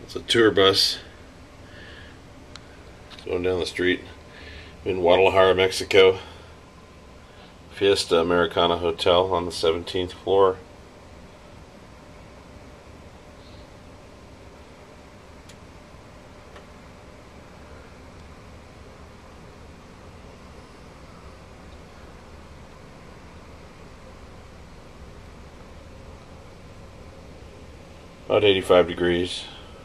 It's a tour bus going down the street in Guadalajara, Mexico. Fiesta Americana Hotel on the 17th floor. About 85 degrees.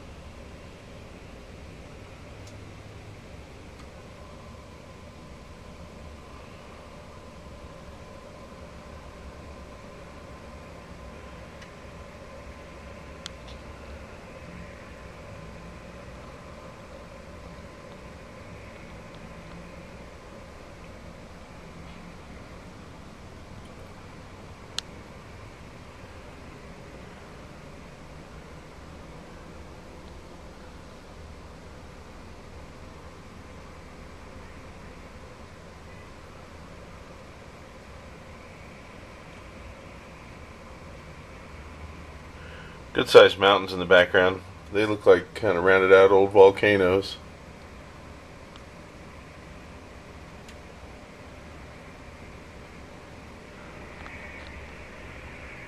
Good sized mountains in the background. They look like kind of rounded out old volcanoes.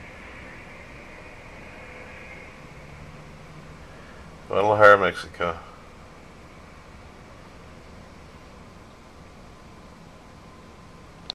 Guadalajara, Mexico.